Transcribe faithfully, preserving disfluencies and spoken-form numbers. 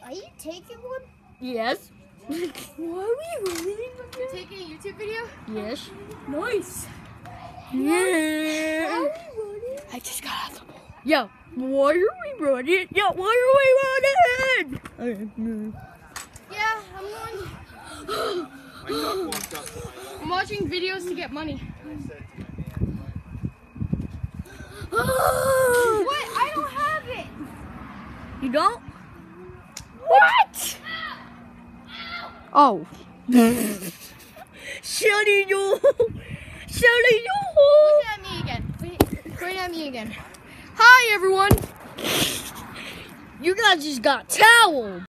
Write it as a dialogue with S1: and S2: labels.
S1: Are you taking one?
S2: Yes.
S1: Why are we running?
S3: You're taking a YouTube video?
S2: Yes.
S3: Nice.
S2: Yeah.
S1: Why are we running?
S3: I just got out of the pool.
S2: Yo, why are we running? Yo, why are we running?
S3: Yeah, I'm going. I'm watching videos to get money. What? I don't have it.
S2: You don't? What? Oh. Shutting you. Shutting you.
S3: Look at me again. Wait, point at me again. Hi, everyone.
S2: You guys just got toweled.